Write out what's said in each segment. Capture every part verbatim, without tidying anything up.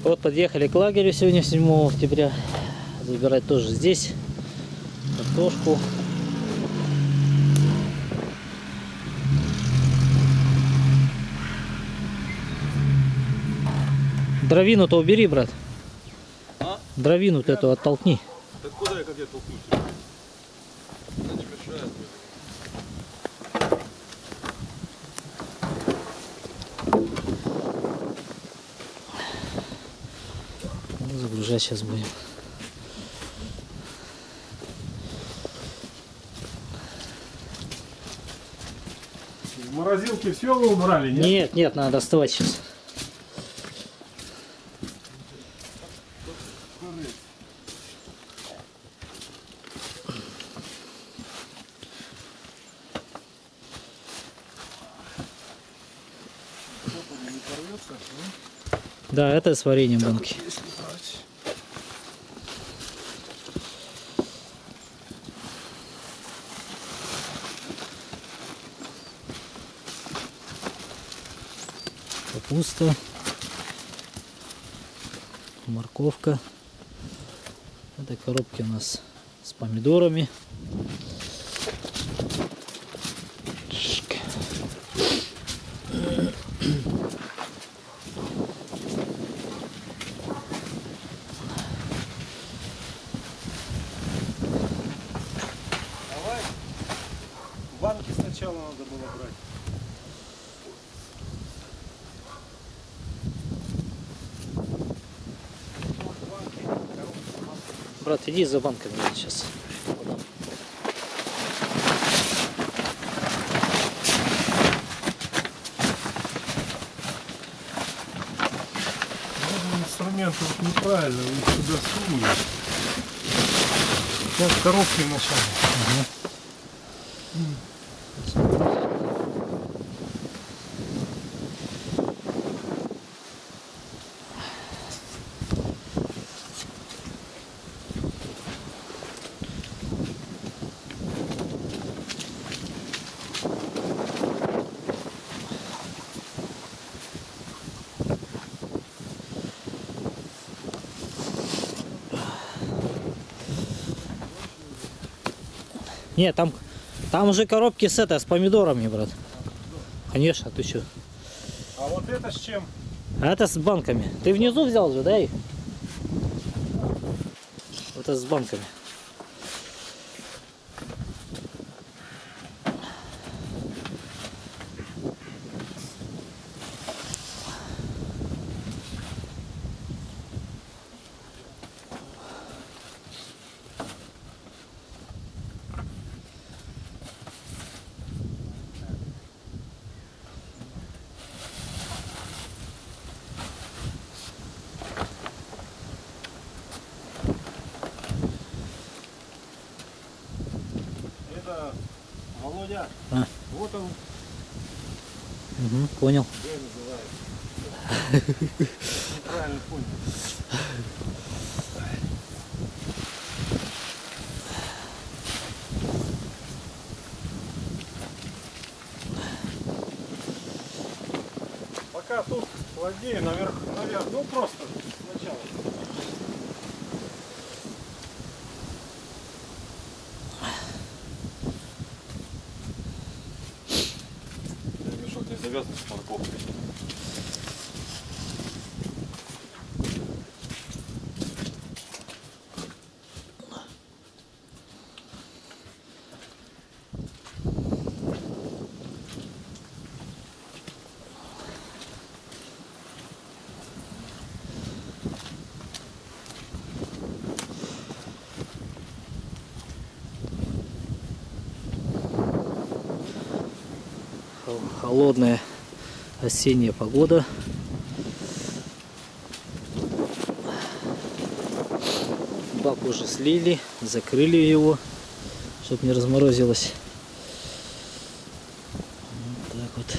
Вот подъехали к лагерю сегодня, седьмого октября. Забирать тоже здесь картошку. Дровину-то убери, брат. А? Дровину-то эту оттолкни. Так куда я как я толкну тебя? Она не мешает. Ну, загружать сейчас будем. В морозилке все вы убрали, нет? Нет, нет, надо доставать сейчас. Да, это с вареньем банки. Капуста, морковка. Это коробки у нас с помидорами. Давай. Банки сначала надо было брать. Брат, иди за банками сейчас. Инструменты вот неправильно, вы их сюда сунули. Сейчас в коробке вначале. Угу. Нет, там, там уже коробки с это, с помидорами, брат. Конечно, ты что? А вот это с чем? А это с банками. Ты внизу взял же, да, их? Вот это с банками. Это Володя. А. Вот он. Угу, понял. Г называется. Неправильно понял. Пока тут холоднее, наверх, наверх, ну просто сначала. Мешок не завязан с морковкой. Холодная осенняя погода. Бак уже слили, закрыли его, чтобы не разморозилось. Вот так вот.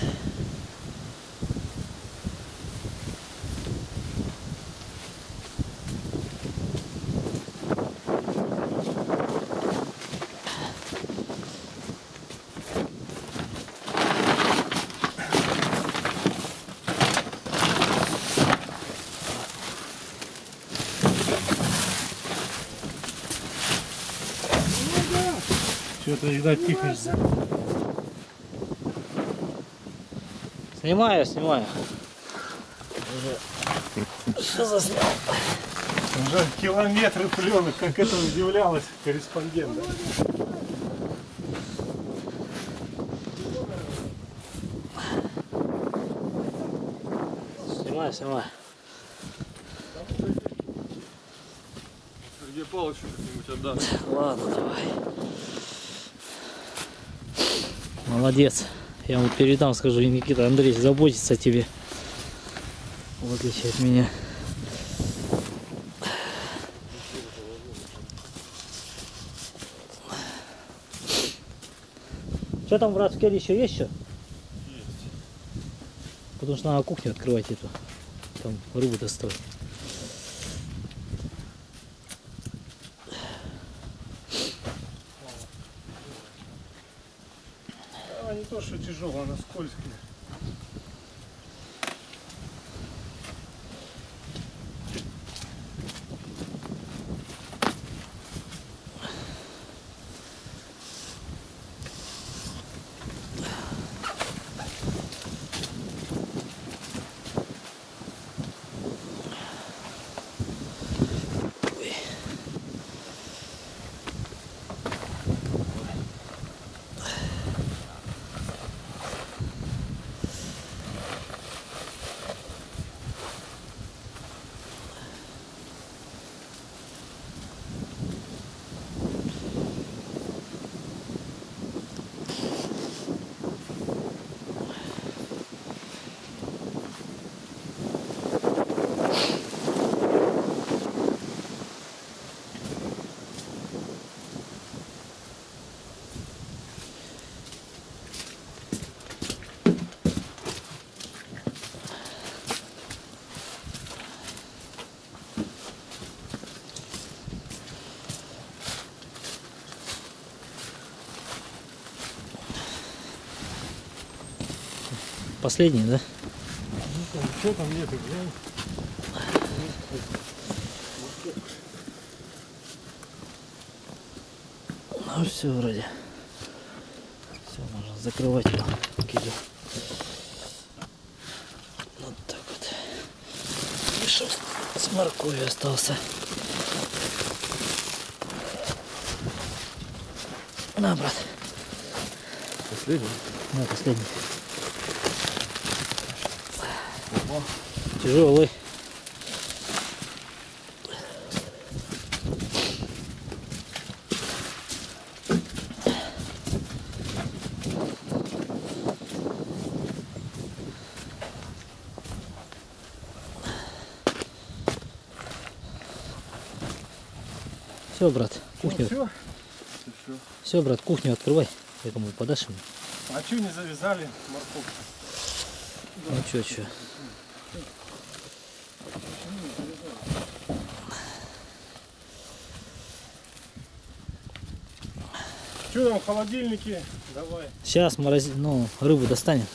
Что-то, видать, кипишься. Снимаю, снимаю. Уже все заснял. Уже километры пленок, как это удивлялась корреспондент. Да? Снимаю, снимаю. Сергей Павлович что-нибудь отдаст. Ладно, давай. Молодец. Я ему передам, скажу, Никита Андреевич заботится о тебе. В отличие от меня. Что там, брат, в келе еще есть что? Есть. Потому что надо кухню открывать эту. Там рыбу доставать. Она не то, что тяжелая, она скользкая. Последний, да? Ну, там, что там нету, глянь. Ну все вроде. Все, можно закрывать его. Кидю. Вот так вот. Мешок с морковью остался. На, брат. Последний? На, последний. Тяжелый. Все, брат, кухню. Все? Все, брат, кухню открывай. Я кому подашь ему. А что не завязали морковку? Ну что, что? Что там в холодильнике? Давай. Сейчас морози... ну, рыбу достанем.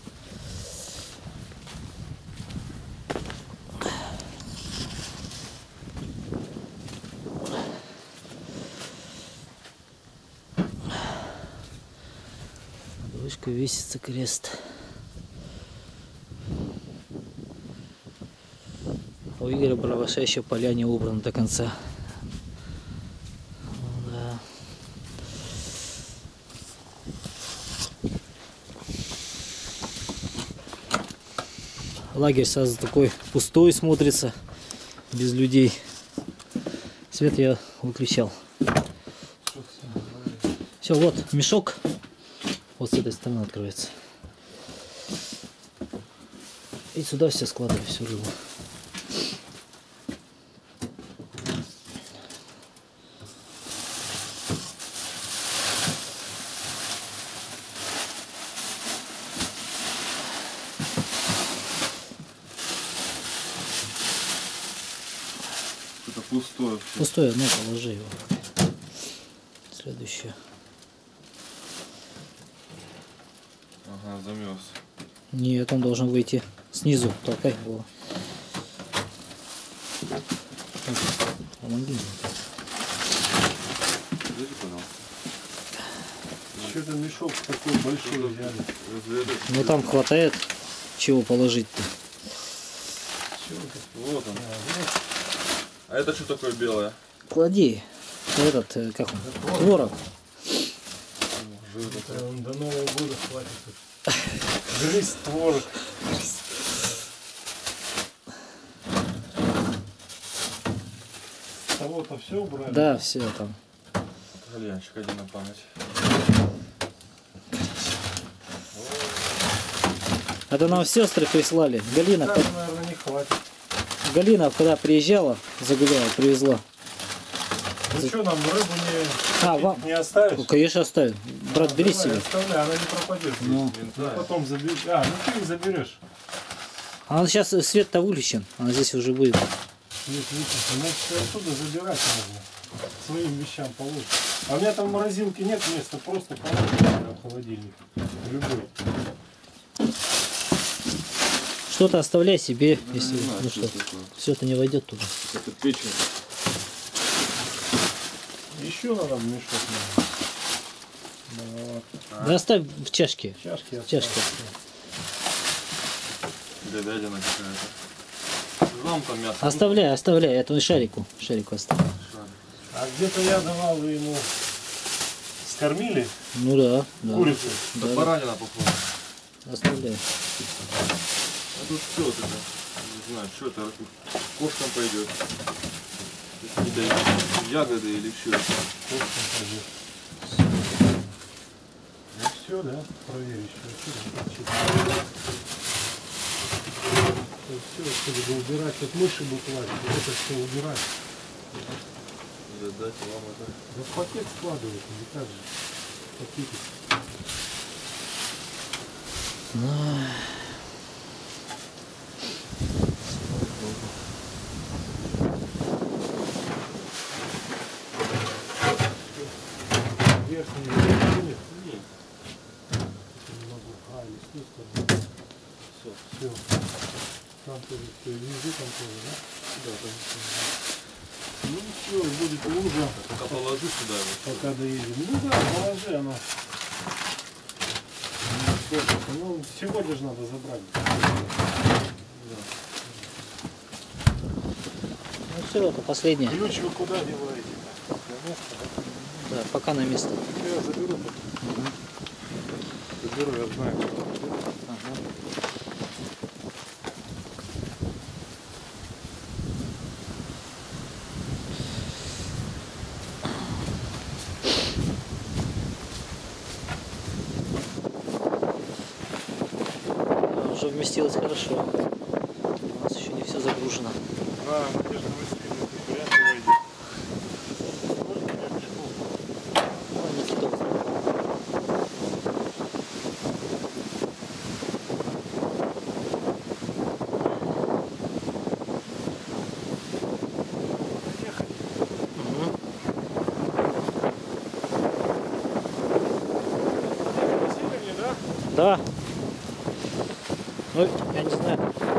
Вышка весится крест. У Игоря Браваша еще поля не убраны до конца. Ну, да. Лагерь сразу такой пустой смотрится, без людей. Свет я выключал. Все, вот мешок. Вот с этой стороны открывается. И сюда все складываю, всю рыбу. Это пустое. Пустое, ну положи его. Следующее. Ага, замерз. Нет, он должен выйти снизу. Толкай его. Помоги мне. Подожди, пожалуйста. что-то мешок такой большой взяли. Ну там хватает чего положить-то. Вот он. А это что такое белое? Клади. Этот, э, как он? Творог. Это он до Нового года хватит. Грызть творог. С того-то все убрали? Да, все там. Кальянчик один на память. Это нам сестры прислали. Галина, Да, под- наверное, не хватит. Галина, когда приезжала, загуляла, привезла. Ну что, нам рыбу не, А, вам? не оставишь? Ну, конечно, оставим. Брат, бери Давай, себе. оставляй, она не пропадет. Ну. Ну, потом заберешь. А, ну ты их заберешь. А сейчас свет-то выключен, она здесь уже будет. Нет, выключи. Значит, оттуда забирать можно. Своим вещам положить. А у меня там в морозилке нет места, просто положить в холодильник. Любой. Что-то оставляй себе, если не знаю, ну что что, это такое. все это не войдет туда. Это печень. Еще надо в мешок. Наверное. Вот. Да оставь в чашке. Чашки В чашке. Говядина какая-то. Нам там мясо. Оставляй, оставляй, это шарику. Шарику оставь. А где-то я давал вы ему скормили Ну да, да. курицу. Да, Да, баранина похоже. оставляй. А тут что вот это? Не знаю, что это кошкам пойдет. Какие-то ягоды или что это? Кошкам пойдет. Ну все, да? Проверь еще. Все, отсюда убирать. Вот мыши будут лазить. Вот это все убирать. Или дать вам это. Да в пакет складывать, не так же. Пакетик. Верхний не Нет. не могу. А, или с той стороны. Все. Все. Там тоже все. Внизу там тоже, да? Да, там Ну все, будет лужа. пока положу сюда его. Пока доедем. Ну да, положи оно. Ну, сегодня же надо забрать. Ну все, это последнее. Ключ вы куда деваете? На место, да? Да, пока на место. Я заберу потом. Заберу, я знаю. Ага. Да, уже вместилось хорошо. У нас еще не все загружено. Да, Надежда Васильевна, ты вряд ли войдет. Сколько у меня мешков? Ой, Никитос. Поехали. Угу. Васильевне, да? Да. Ой, я не знаю.